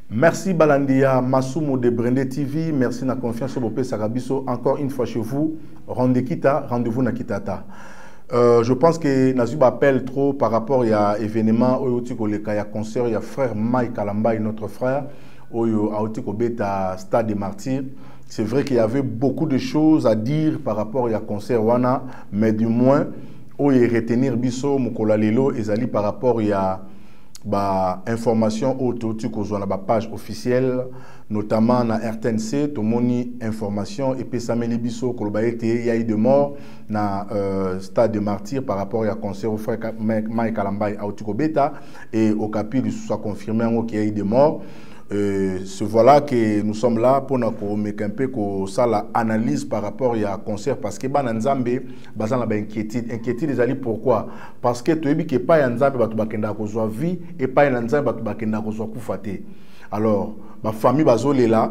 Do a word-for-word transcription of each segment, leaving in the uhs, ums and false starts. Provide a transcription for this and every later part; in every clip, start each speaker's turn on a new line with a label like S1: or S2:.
S1: Merci Balandia Masumo de Brende T V. Merci na confiance au Bopé Sarabiso. Encore une fois chez vous. Rendez-vous na Kitata. Euh, je pense que Nazub appelle trop par rapport à l'événement où il y a concert, il y a frère Mike Kalamba, notre frère, où il y a Stade des Martyrs. C'est vrai qu'il y avait beaucoup de choses à dire par rapport à concert Wana, mais du moins, où il y a retenir Bisso, Mukola Lelo, et Zali par rapport à bah information autour de la page officielle, notamment na R T N C, tout le monde information et puis ça m'a biso kolobaete il y a eu de morts na euh, Stade de Martyrs par rapport à concert au frère Mike Kalamba à Otukobeta et au capille soit confirmé qu'il y a eu des morts. Euh, ce voilà que nous sommes là pour nous mettre un peu ça la analyse par rapport à concert parce que ban Nzambe bazan la inquiétude inquiétude les alliés pourquoi parce que tu es que pas Nzambe batu bakenda ko zwa vie et pas Nzambe batu bakenda ko zwa kufate. Alors ma famille bazole là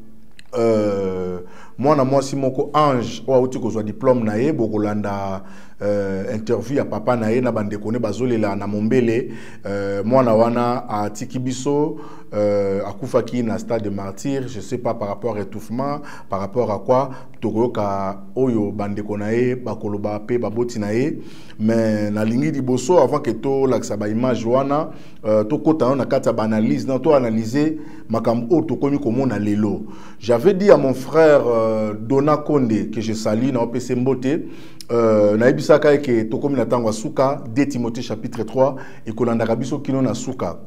S1: euh moi na moi si moko ange ou auti ko zwa diplôme na ye bokolanda euh, interview à papa na ye na bande kone bazole là na mombele euh, moi na wana a tikibiso euh, à Koufaki na Stade de Martyrs, je sais pas par rapport à étouffement, par rapport à quoi Togoka Oyo bande konae bakoloba pe baboti nae mais na lingi di bosso avant que to laksa ba image wana euh, to kota na kata analyse na to analyser makambo to komi komona lelo. J'avais dit à mon frère euh, Dona Konde que je salue na O P C Mbote euh, na ibisaka ke to komi na tango suka deux Timothée chapitre trois et kolanda kabiso kino na suka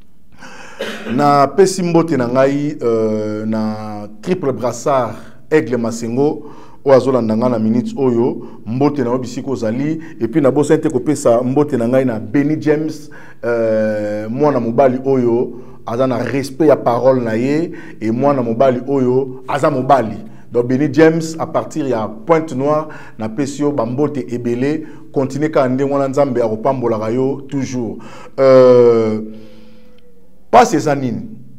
S1: na pesi mbote na ngai euh, na triple brassard Aigle Masengo o azolanda nga na minute oyo mbote na obisiko zali et puis na bosente ko pesa mbote na ngai na Benny James euh, mwana mobali oyo aza na respect ya parole na ye et mwana mobali oyo aza mobali. Donc Benny James à partir ya Pointe Noire na pesio bambote ebele continuer ka ande mwana nzambe ya kopambola rayo toujours euh pas ces années.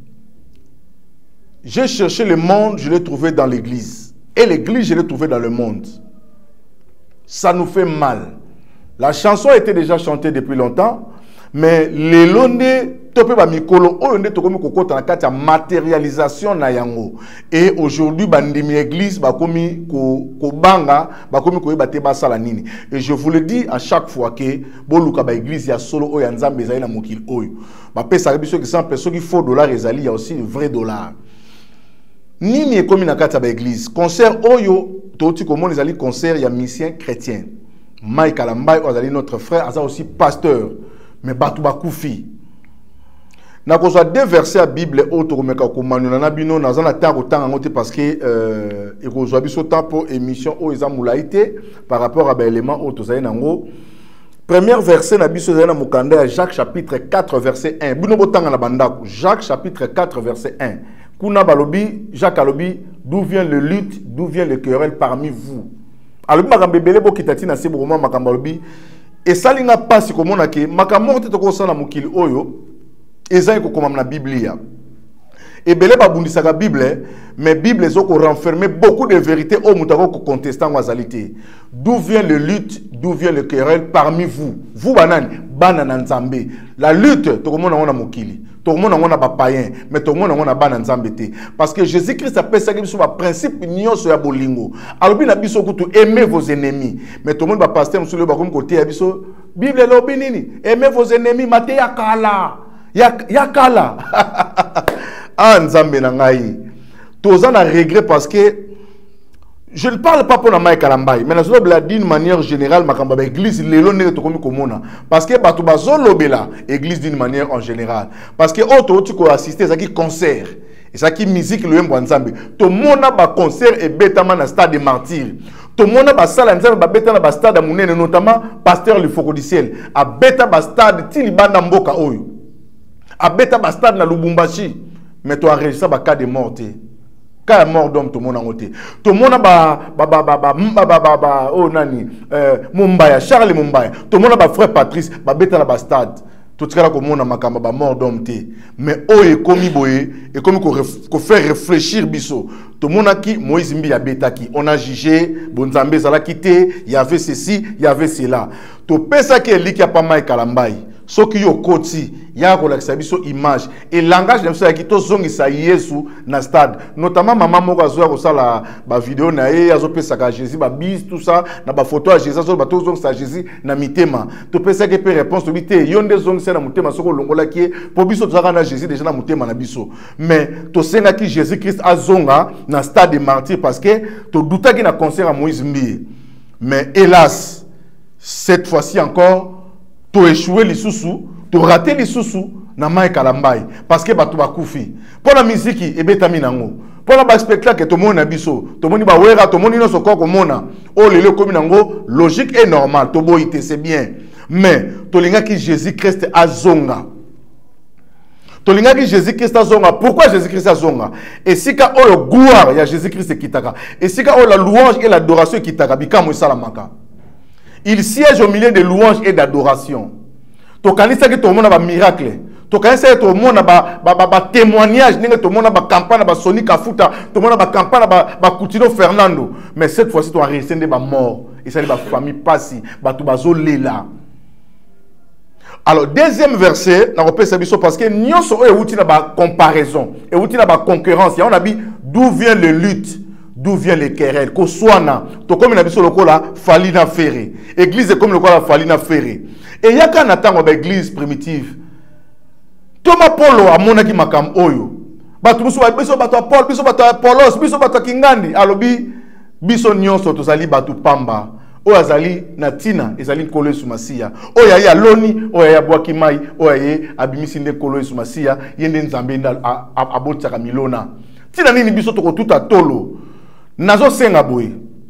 S1: J'ai cherché le monde, je l'ai trouvé dans l'église. Et l'église, je l'ai trouvé dans le monde. Ça nous fait mal. La chanson a été déjà chantée depuis longtemps, mais les londe topé ba mikolo oyonde tokomi kokota na kati ya matérialisation na yango. Et aujourd'hui bandimi église bakomi ko ko banga bakomi ko yeba te basala nini. Et je vous le dis à chaque fois que boluka ba église ya solo oyo nzambe ezali na mokili oyo. Ba pesa biso ki cent personnes qui faux dollars ezali, il y a aussi le vrai dollar. Nini ekomi na kati ya ba église. Concert oyo toti komona ezali concert ya mission chrétien. Mike Kalamba ezali notre frère, aza aussi pasteur. Mais batu bakufi. Na ko soit deux versets à Bible auto komeka ko manuna na bino na zana tango tanga ngote parce que euh e ko zwa biso tempo émission o eza mulaité par rapport à ba élément auto za nango. Premier verset na biso za na mukanda ya Jacques chapitre quatre verset un. Bino botanga na bandako Jacques chapitre quatre verset un. Kuna balobi Jacques alobi d'où vient le lutte, d'où vient le querelle parmi vous. Alobi makambe belé bo kitati na se boroma makambe alobi et salinga pasi komona ke makambo te to ko sana mukili oyo ezali ko komam na Biblia. Et belé ba bundisaka Bible, mais Bible zo ko renfermer beaucoup de vérités au mutako ko contestant wazalité. D'où vient le lutte, d'où vient le querelle parmi vous? Vous banani, banana nzambe. La lutte to komona ngona mukili. To komona ngona ba païen, mais to komona ngona banana nzambe te. Parce que Jésus-Christ a pesaka biso ba principe nyonso ya bolingo. Alobi na biso kutu aimez vos ennemis. Mais to monde ba pasteur musulo ba comme côté ya biso Bible lobi nini? Aimez vos ennemis, mate ya kala. Ya ya kala. Ah, nzambe na ngai. Toza na regret parce que je ne parle pas pour la Mike Kalamba, mais je veux d'une manière générale makamba église lelo ne to komi komona parce que batu bazolo bela église d'une manière en général parce que auto tu ko assister ça qui concert et ça qui musique le mbo nzambe to mona ba concert et betama na Stade des Martyrs to mona ba sala nzambe ba betana ba stade munene notamment pasteur le foko du ciel a beta ba stade tilibanda mboka oyo a beta ba stade na Lubumbashi. Mais tu as enregistré un cas de mort. Cas de mort d'homme, tout le monde a voté. Tout le monde a ba ba ba ba ba ba ba oh nani Mumbaya, Charles Mumbaya. Tout le monde a frère Patrice, ba beta la stade. Tout ce que monde a makamba ba mort d'homme. Mais oh et comme boye et comme qu'on fait réfléchir biso. Tout le monde a qui Moïse Mbi a beta qui. On a jugé, Bonzambe zala quitté, il y avait ceci, il y avait cela. Tout pesa qui est li qui a pas Mike Kalamba. ce qui yo koti ya ko la biso image et langage de ça qui to zongi sa Yesu na stade notamment maman moko azoya ko sala ba vidéo na ye azo pesa ka Jésus ba bis tout ça na ba photo à Jésus azo ba to zongi sa Jésus na mitema to pesa ke pe réponse to bité yonde zongi sa na mutema soko longola ki po biso to na Jésus déjà na mutema na biso mais to senga ki Jésus Christ azonga na stade de martyr parce que to douta ki na concert à Moïse Mbi mais hélas cette fois-ci encore tu échoué les sous-sous, tu raté les sous-sous, na mai kalambai parce que batu bakufi. Pour la musique et betami nango. Pour la spectacle to mona biso, to moni ba wera, to moni no soko ko mona. Oh lelo komi nango, logique et normal, to boité c'est bien. Mais to linga ki Jésus-Christ azonga. To linga ki Jésus-Christ azonga. Pourquoi Jésus-Christ azonga? Et si ka oh le gloire ya Jésus-Christ kitaka. Et si ka oh la louange et l'adoration kitaka bikamo salamaka. Il siège au milieu de louanges et d'adoration. Tu connais ça que tout le monde a un miracle. Tu connais ça que tout le monde a un témoignage. Tout le monde a une campagne, un Sonic Afuta. Tout le monde a une campagne, un Coutinho Fernando. Mais cette fois-ci, tu as resté des morts. Et ça, la famille passe. Tu as là. Alors, deuxième verset, parce que nous avons une comparaison. Et une concurrence. On a dit d'où vient le lutte. D'où vient les querelles? Ko soana, to comme na biso lokola falina ferré. Église comme lokola falina ferré. Et ya ka na tango ba église primitive. Thomas Paulo amonaki makam oyo. Batu biso ba biso batu Paul, biso batu Paulos, biso batu Kingandi, alobi biso nyonso tozali batu pamba. Oyo azali na tina ezali kolo esumasia. Oyo ya loni, oyo ya bwaki mai, oyo ye abimisi nde kolo esumasia, yende nzambe nda abotaka milona. Tina nini biso toko tuta tolo. Nazo senga boy.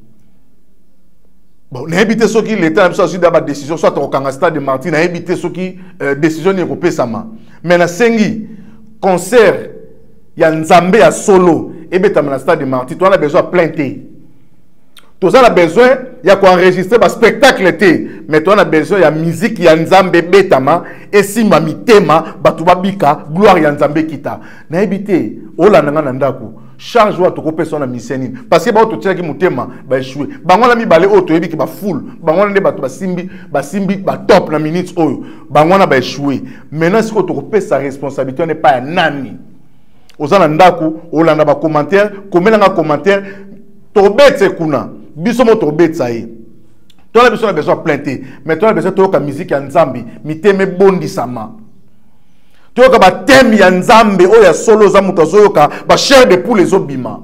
S1: Bon, n'a évité ce qui l'État a besoin d'avoir décision soit au Kangasta de Martin, n'a évité ce qui décision européenne sama. Mais na sengi concert ya Nzambe ya solo et beta na stade de Martin, tu as besoin de plainter. Tu as besoin ya ko enregistrer ba spectacle té, mais tu as besoin ya musique ya Nzambe betama et simba mitema batu babika gloire ya Nzambe kita. Na évité ola nanga na ndako. Change wa toko personne miseni parce que ba to tshaki mutema ba échouer bango na mibale o to yebi ki ba full bango na nde ba to ba simbi ba simbi ba top na minutes oyo bango na ba échouer maintenant si ko to pesa responsabilité n'est pas nani ozana ndako olanda ba commentaire komela nga commentaire to betse kuna biso mo to betsa yi to na biso na besoin plainter mais to na besoin to ka musique ya Nzambi miteme bondi sama. Tu as un thème ya Nzambe o ya solo za muto zoyoka ba chair de poule ezobima.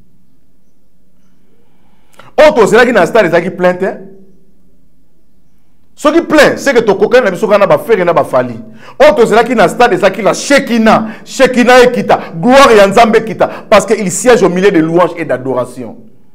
S1: Auto c'est là qui na star ezaki plainte. Ce qui plaint c'est que to koka na biso kana ba faire na ba fali. Auto c'est là qui na star ezaki la Shekina, Shekina ekita, gloire ya Nzambe kita parce que il siège au milieu de louanges et d'adoration.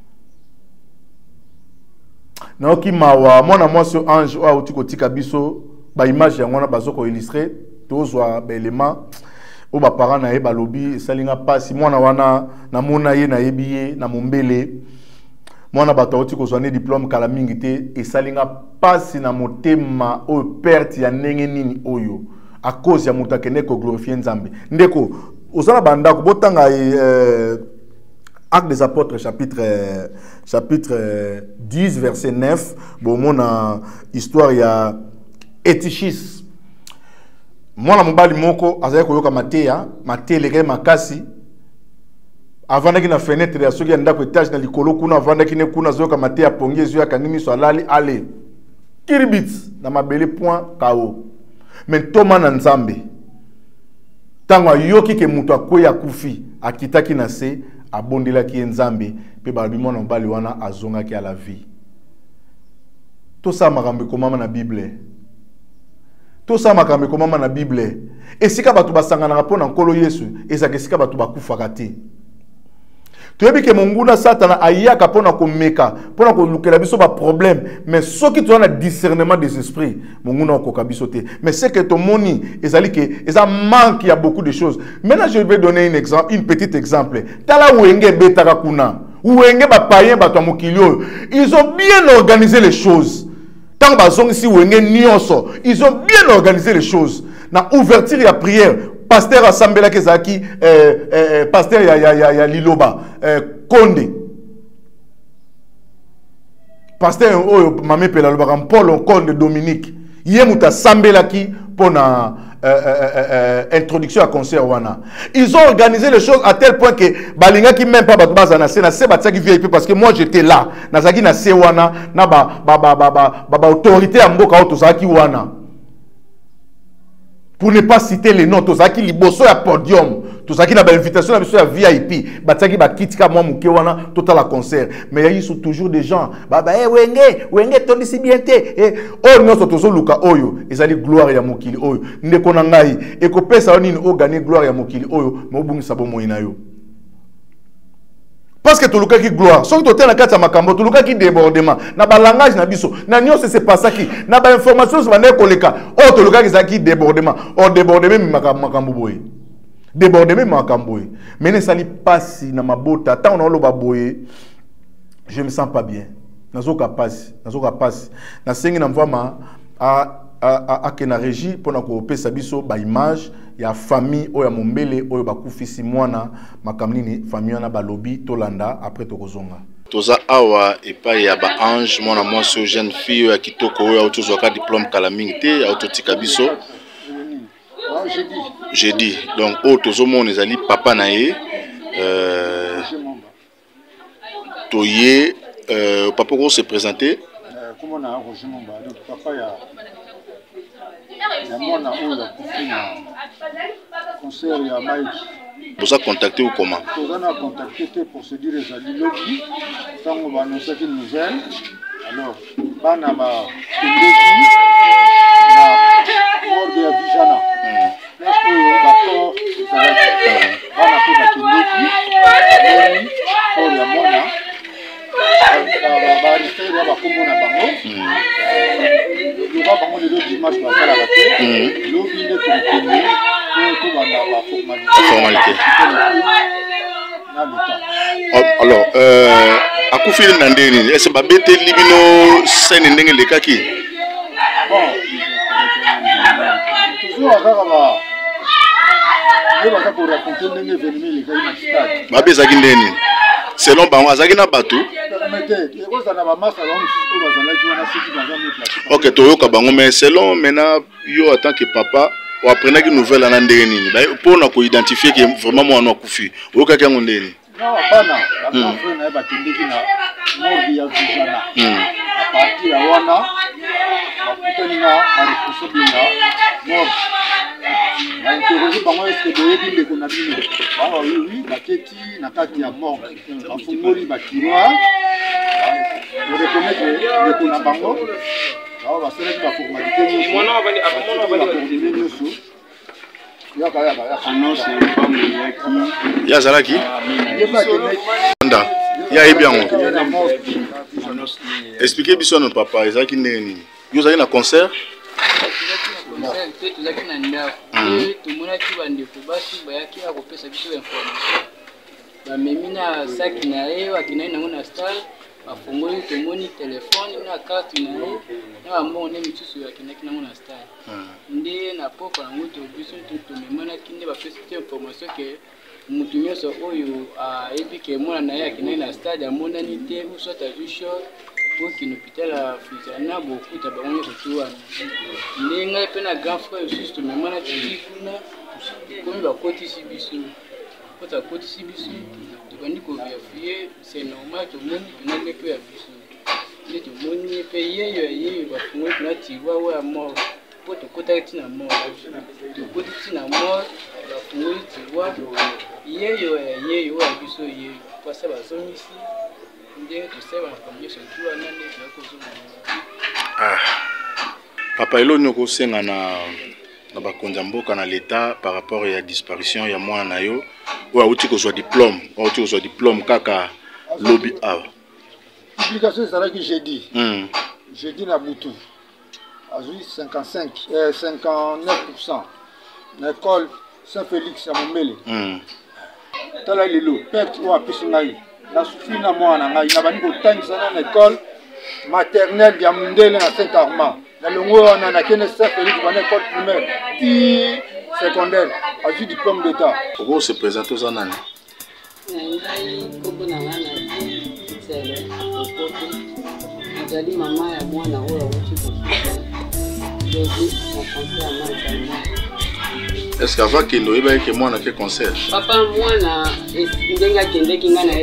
S1: Na ki mawa mona moi ce ange o uti kotika biso ba image ya ngona bazoko illustrer tozwa belema o ba parents na ye balobi salinga pasi mwana wana na mona ye na yebiye na mombele mwana bato oti kozwa ne diplôme kala mingi te e salinga pasi na motema o perte ya ndenge nini oyo à cause ya mutakene ko glorifier Nzambe ndeko ozala banda ko botanga euh, Actes des Apôtres chapitre euh, chapitre euh, dix verset neuf bon mona histoire ya Etichis. Moi, la mobali moko, azaya koyoka mateya, mateleke makasi. Avant d'être na fenêtre ya soki anda ko étage na likolo kuna avant d'être ne kuna zoyoka mateya pongi zo ya kanimi so alali ale. Kiribit na mabele point K O. Mais Thomas na Nzambe. Tango yoki ke mutu akoya kufi, akitaki na se, abondela ki Nzambe, pe balobi mwana mobali wana azonga ki à la vie. Tout ça makambe komama na Bible. Tout ça makambe komama na Bible. Et si ka batu basangana rapona nkolo Yesu, ezaka sika batu bakufaka te. Tu que monguna satana ayaka pona ko meka, pona ko lukela biso ba problème, mais ce qui tu as un discernement des esprits, monguna ko kabiso te. Mais c'est que ton moni, ezali que ça manque, il y a beaucoup de choses. Maintenant je vais donner un exemple, une petite exemple. Tala wenge betaka kuna, wenge ba païen ba to mokilio, ils ont bien organisé les choses. Tant bazong ici wenge nyoso, ils ont bien organisé les choses. Na ouverture ya prière. Pasteur Asambela Kezaki, euh, euh, pasteur ya, ya, ya, ya Liloba, euh, Konde. Pasteur oh, Mamé Pelaloba, Paul Konde Dominique. Yé muta sambelaki pour na euh, euh, euh, introduction à concert wana. Ils ont organisé les choses à tel point que balinga qui même pas batbaza na sena se bataki V I P parce que moi j'étais là. Nazaki na se wana na ba ba ba ba ba ba autorité à mboka auto zaki wana. Pour ne pas citer les noms, tout ça qui liboso à podium, tout ça qui n'a pas invitation à V I P, bataki ba kitika moi muke wana total à concert. Mais ils sont toujours des gens. Bah bah eh wenge, wenge toni si bien té. Eh oh non so tozo luka oyo, ezali gloire ya mokili oyo. Ndeko na ngai, e ko pesa oni o gagner gloire ya mokili oyo, mo bungisa bo moyina yo. Parce que tout le cas qui gloire, sauf que tu es dans le makambo, tout le cas qui débordement, na ba langage na biso, na nyo c'est pas ça qui, na ba information sur mané koleka, oh tout le cas qui débordement, oh débordement makambo boy, débordement makambo boy, mais ne sali pas si na mabota, tant on a le baboye, je me sens pas bien, nazoka passe, nazoka passe, na sengi na mvama a a a kena régie pour na ko pesa biso ba image. Il y a famille ou ya mombele ou ya bakufisi mwana makamnini famille na balobi tolanda après tokozonga
S2: toza awa epa ya ba ange mwana mwasi jeune fille ya kitoko oyo autozoka diplôme kala mingi te ya autotika biso j'ai dit donc o tozo mona ezali papa na ye euh toye euh papa ko se présenter
S3: comment on a Roger Momba papa ya mwana oyo kufina concert ya Mike.
S2: Vous avez contacté ou comment?
S3: Vous avez contacté pour se dire les alliés lobby. Quand on va annoncer une nouvelle, alors, bana ba tendeki na mort de Vijana. Parce que d'accord, ça va être bana pe ba tendeki, pour la mona. Ba rester là ba kombo na bango. Le ba bango le dimanche ba sala ba te. Lobby ne te
S2: formalité. Alors, euh, à quoi fait le est-ce que Babette Libino scène ndenge le kaki?
S3: Bon, toujours à Garaba. Je vais vous raconter ndenge événement le kaki na stade.
S2: Babé zaki ndeni. Selon bango azaki na bato. Ok, toyoka bango mais selon maintenant yo en tant que papa ou après na ki nouvelle ana ndenge nini pour na ko identifier que vraiment moi na kufi oyoka kango ndeni
S3: non bana bana frère na ba tindiki na mordi ya vijana à partir ya wana bakutani na responsable na mort na interroger bango est-ce que boyebi ndeko na bino bango oui oui baketi na kati ya mort bafungoli bakirwa on reconnaît que ndeko na bango alors va faire la formalité moi non va va
S2: il y a Zalaki Anda il y a bien expliquez bien notre papa Zalaki neni vous avez un concert
S4: tozalaki na ndako tomonaki bandeko basi bayaki akopesa biso information bamemi na saki na ye bakendaki nango na stade bafongoli tomoni telefone na carte na ye na bambongo nde misusu bakendaki nango na stade nde na poko nango tobiso tomemanaki nde bapesi te information ke mutu nyonso oyo ayebi ke mwana na ye akendaki na stade amonani te ou soit azwi short okende hôpital ya Fizana bokuta bango nyonso tu wana nde ngai mpe na grand frère osusu tomemana tiki kuna komi bakotisi biso kota bakotisi biso tobandi koverifie c'est normal tomoni mpena nde mpe ya biso nde tomoni mpe yeyo ya yeyo bafungoli mpena tiroir oyo ya mort mpo tokotaki ntina mort tokoti ntina mort bafungoli tiroir yeyo ya yeyo oyo ya biso yeyo mpasa bazongisi
S2: Ah, papa elo nyoko senga na na bakonza mboka na l'état par rapport à la disparition ya mwana na yo ou auti ko soit diplôme ou auti ko soit diplôme kaka lobby a
S3: publication ça que j'ai dit
S2: hmm
S3: j'ai dit na butu azui cinquante-cinq euh, cinquante-neuf pour cent na école Saint-Félix ya Momele
S2: hmm
S3: tala lelo perte ou apesi ngai na sufi na mwana ngai na bani kotangisa na école maternelle ya Mundele na Saint-Armand na longo wana na kene Saint-Félix bana école primaire ti secondaire azu diplôme d'état
S2: pourquoi se présente aux années
S4: ngai kombo na wana sele okoto azali mama ya mwana oyo wuti
S2: Est-ce qu'avant qu'il n'y ait que moi dans quel concert?
S4: Papa, moi, je suis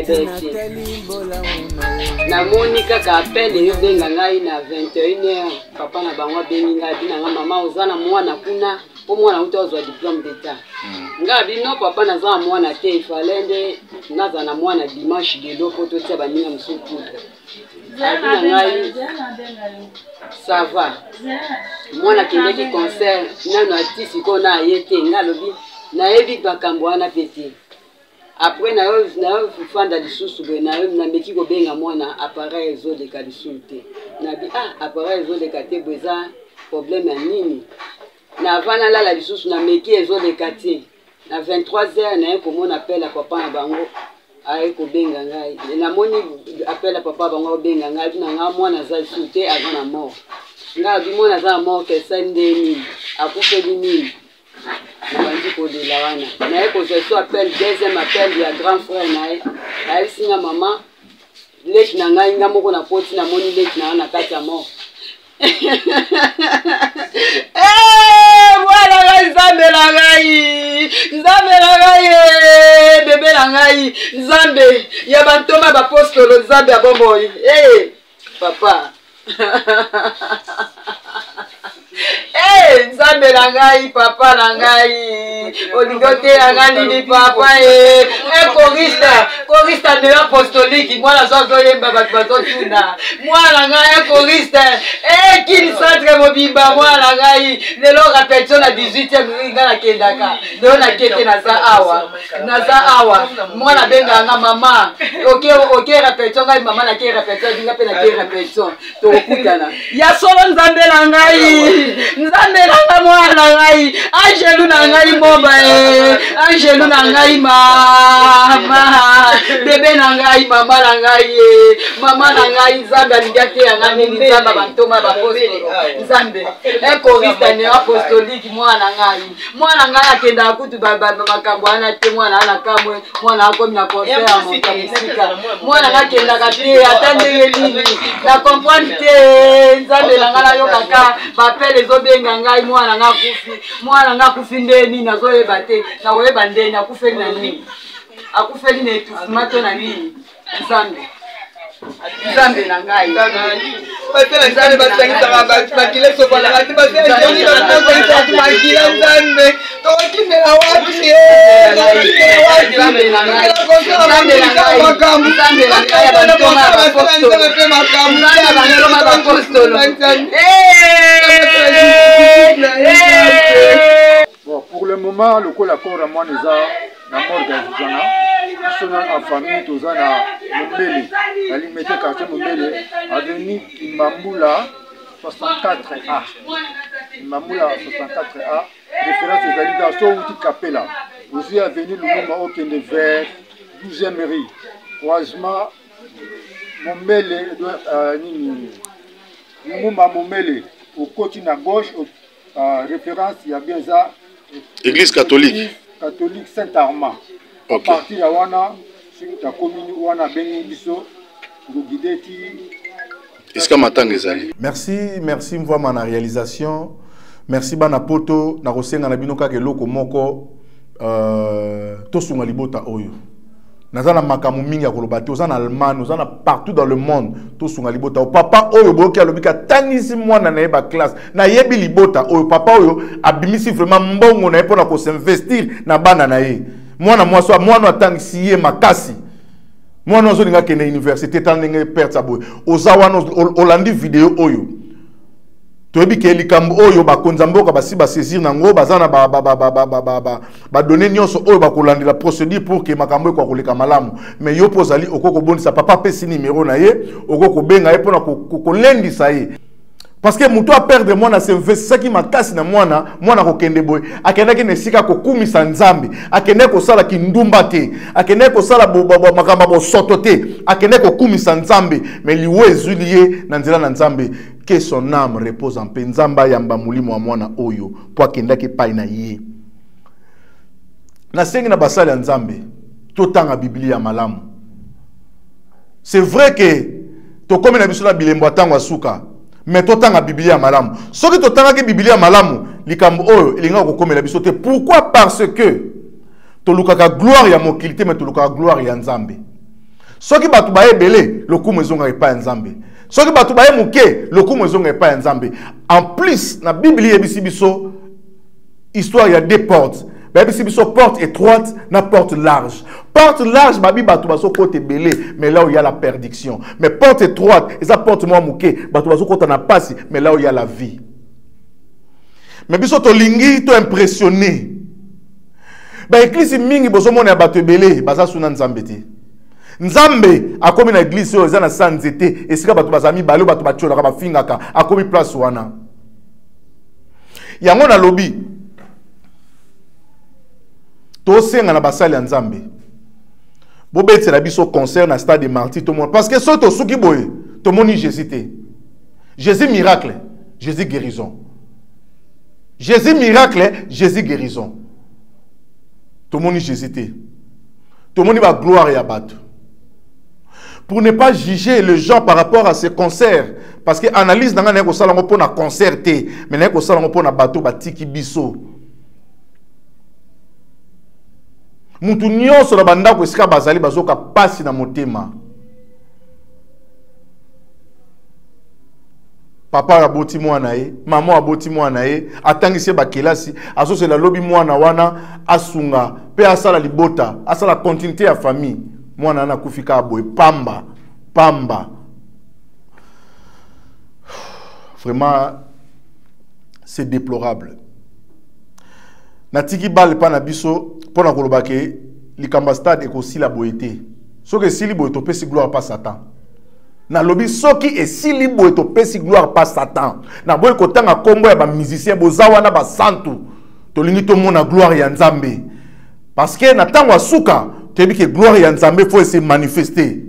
S4: na Monica qui appelle et benga ngai na vingt et une heures. Papa na bangwa benga bina maman ozana mwana kuna po mwana utozwa diplôme d'état. Nga bino papa na za mwana te ifalende naza na mwana dimanche de loko to tia baninga musuku. Abina ngai ça va. Mwana kende ki concert nano artiste ko na yete ngalobi na yebi bakambo wana pete. Après na yo na yo fanda lisusu be na yo na meki ko benga mwana appareil zo de kalisuté. Na bi ah appareil zo de kate beza problème ya nini. Na vana la la lisusu na meki ezo de kate. Na vingt-trois heures na ko mona appel à papa na bango ay ko benga ngai. Na moni appel à papa bango benga ngai na nga mwana za lisuté avant na mort. Nga bi mwana za mort ke sandeni akufe nini. De la wana. Na eko je appelle deuxième appel ya grand frère nae. Ayi singa maman. Leki na ngai nga moko na poti na moni leki na na kati ya mort. Eh voilà ngai Nzambe la ngai. Nzambe la ngai bébé la ngai. Nzambe ya bantoma ba apostolo Nzambe abomoyi. Eh papa. Eh, Nzambe na ngai, papa na ngai. Oligote na ngai ni papa eh. Eh, choriste, choriste de l'apostolique, moi la zozo yemba batu bato tuna. Moi na ngai choriste. Eh, kin centre mobimba moi na ngai. Lelo répétition na dix-huitième ringa na kendaka. Lelo na kete na za awa. Na za awa. Moi na benga nga mama. OK, OK répétition ngai mama na ke répétition dinga pe na ke répétition. To kutana. Ya solo Nzambe na ngai. Nzambe nanga mwana ngai angelu na ngai momba eh angelu na ngai mama bebe na ngai mama na ngai eh mama na ngai Nzambe alingate ya ngai ni Nzambe bantoma ba apostolo Nzambe e choriste ne apostolique mwana ngai mwana ngai akenda kutu ba makambo ana te mwana ana kamwe mwana akomi na concert ya mokamusika mwana ngai akenda kate atandele nini na comprendre te Nzambe na ngai yo kaka ba pele zobenga ngai mwana nga kufi mwana nga kufi ndeni nazoyeba te na koyeba ndeni akufeli na nini akufeli na etufumato na nini Nzambe Nzambe na ngai Patela Nzambe batangisa ba bakile so bana bati batela Nzambe batangisa bakile Nzambe tokine na wapi eh Nzambe na ngai Nzambe na ngai Nzambe na ngai bantoma ba apostolo Nzambe bantoma ba apostolo
S3: Bon, pour le moment, le col accord à moi, nous avons la mort d'Azuzana. Nous sommes en famille, tous en Mombele. La limite quartier Mombele, avenue Imamboula soixante-quatre A. Imamboula soixante-quatre A, référence aux alligations ou Capella. Aussi avenue Lumumba Okende vers douzième rue. Croisement Mombele, Lumumba Mombele, au côté à gauche, Euh, référence, il y a bien ça.
S2: Église catholique.
S3: Église catholique Saint-Armand.
S2: Ok.
S3: À partir de Wana, sur la commune Wana Bengiso, vous guidez qui.
S2: Est-ce que matin les alliés?
S1: Merci, merci vraiment na réalisation. Merci bana poto na rosenga na binoka ke loko moko euh tosunga libota oyo. Nazana makamu mingi ya kolobati ozana Allemagne ozana partout dans le monde to sunga libota o papa oyo boki alobika tangisi mwana na yeba classe na yebi libota oyo papa oyo abimisi vraiment mbongo na epona ko s'investir na bana na ye mwana mwaso mwana atangisi ye makasi mwana ozo linga kene université tandenge perte sa boy ozawana olandi vidéo oyo toyebi ke likambo oyo bakonza mboka basi ba saisir nango bazana ba ba ba ba ba ba ba ba donner nyonso oyo bakolandi la procédure pour que makambo ko koleka malamu mais yo pozali okoko bondisa papa pesi numéro na ye okoko benga ye pona ko lendisa ye parce que muto a perdre mwana s'investir qui makasi na mwana mwana ko kende boy akenda ki nesika ko kumisa Nzambe akende ko sala kindumba te akende ko sala makamba bo soto te akende ko kumisa Nzambe mais liwe zulier na nzela na Nzambe que son âme repose en paix Nzamba yamba mulimo wa mwana oyo po akenda ki pai na ye na sengi na basali ya Nzambe totanga Biblia malamu c'est vrai que to comme na biso na bilembo tango asuka mais totanga Biblia malamu. Soki totanga ki Biblia malamu, likambo oyo elinga kokomela biso te. Pourquoi? Parce que tolukaka gloire ya mokilité mais tolukaka gloire ya Nzambe. Soki batu ba ebele, lokumu ezonga epa Nzambe. Soki batu ba muke, lokumu ezonga epa Nzambe. En plus, na Biblia ebisi biso histoire ya deux portes. Ba ebisi biso porte étroite na porte large. Porte large, babi batu baso kote belé, mais là où il y a la perdition. Mais porte étroite, et ça porte moi mouké, batu baso kote na passe, mais là où il y a la vie. Mais biso to lingi to impressionné. Ba église mingi boso mona batu belé, baza suna Nzambe te. Nzambe akomi na église yo ezana sanzete, esika batu bazami balo batu bachola ka bafingaka, akomi place wana. Yango na lobby. To senga na basali ya Nzambe. Bobete la biso concert na stade de Martyrs tout le monde parce que so to suki boye to moni Jésus te. Jésus miracle, Jésus guérison. Jésus miracle, Jésus guérison. To moni Jésus te. To moni ba gloire ya bato. Pour ne pas juger les gens par rapport à ces concerts parce que analyse nanga na ko sala ngo pona concert te, mais na ko sala ngo pona bato batiki biso. Mutu nyonso na bandako esika bazali bazoka pasi na motema. Papa aboti mwana ye, maman aboti mwana ye, atangisi ba kelasi, aso la lobi mwana wana asunga, pe asala libota, asala continuité ya famille. Mwana na kufika aboy pamba, pamba. Vraiment c'est déplorable. Natiki bal pa na biso pour na kolobake likamba stade ekosi la boité. Soki esili boye to pesi gloire pas Satan. Na lobi soki esili boye to pesi gloire pas Satan. Na boye kotanga kombo ya ba musicien bozawa na ba santu. To lingi to mona gloire ya Nzambe. Parce que na tango asuka te bi que gloire ya Nzambe faut se manifester.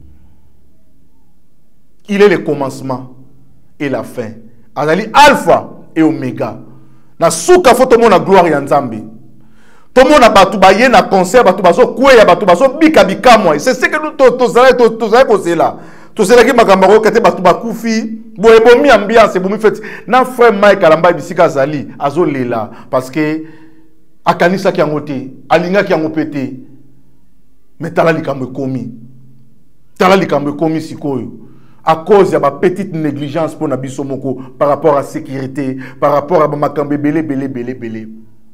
S1: Il est le commencement et la fin. Azali alpha et oméga. Na suka faut to mona gloire ya Nzambe. Tout le monde a battu baye na concert, battu baso kouya, battu baso bika bika moi. C'est ce que nous tous allons tous tous allons causer là. Tous ceux qui makambaro kete battu bakufi, boye bomi ambiance, bomi fait. Na frère Mike Alamba bisika zali azo lela parce que akanisa ki angote, alinga ki angopete. Mais tala likambe komi. Tala likambe komi sikoyo. À cause de ma petite négligence pour nabiso moko par rapport à la sécurité, par rapport à ma makambe belé belé belé belé.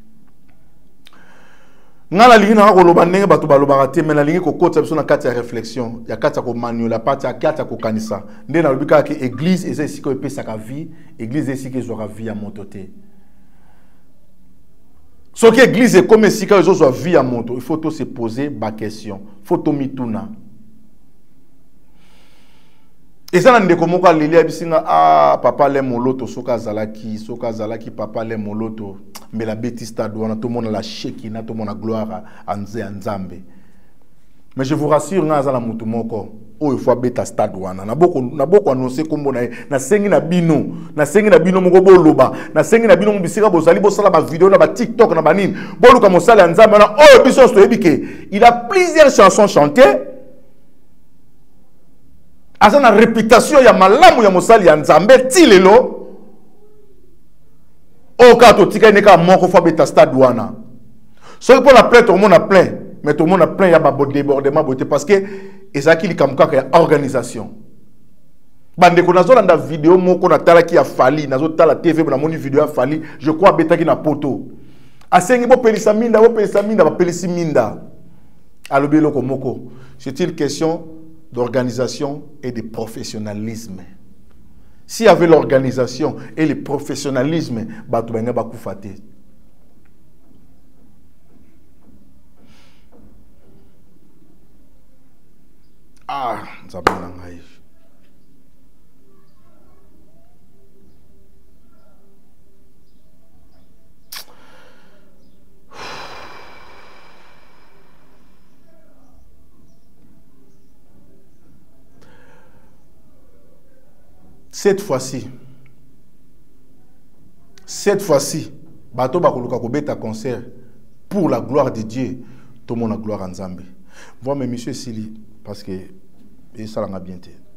S1: Ngala lingi na ko loba ndenge batu balobaka te mais na lingi ko kota biso na kati ya réflexion ya kati ya ko manuela pati ya kati ya ko kanisa nde na lobika ke église eza esika epesa ka vie église esika ezwa vie ya moto te soki église comme esika ezwa vie ya moto il faut to se poser ba question faut to mituna et ça ndeko moko aleli abisinga ah papa le moloto soka zalaki soka zalaki papa le moloto mais la bêtise stade on a tout le monde la cheki na tout le monde la gloire à Nzambe. Mais je vous rassure nga za la mutu moko o il faut beta stade wana na boko na boko annoncer kombo na na sengi na bino na sengi na bino moko boloba na sengi na bino mbisika bozali bosala ba vidéo na ba TikTok na banini boluka mosala Nzambe na o biso so ebike il a plusieurs chansons chantées. Asa na réputation ya malamu ya mosali ya Nzambe tilelo o ka to tika ne ka moko fa beta stade wana so pour la plainte tout le monde a plein mais tout le monde a plein ya ba débordement beauté parce que ezaki likamka ya organisation bande ko nazo landa vidéo moko na tala ki ya fali nazo tala T V na moni vidéo ya fali je crois beta ki na poto asengi bo pelisa minda bo pelisa minda ba pelisi minda alobi loko moko c'est une question d'organisation et de professionnalisme. S'il y avait l'organisation et le professionnalisme, bato benga bakufate. Ah, ça va ngai. Cette fois-ci, cette fois-ci, bato bakoluka kobeta concert pour la gloire de Dieu, tout le monde a gloire en Nzambe. Moi, mais monsieur Sili, parce que ça l'a bien été.